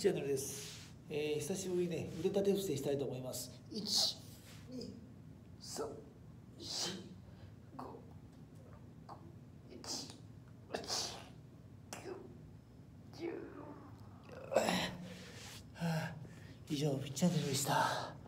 チャンネルです。久しぶりにね、腕立て伏せしたいと思います。1、2、3、4、5、1、8、9、10。以上、ピッチャンネルでした。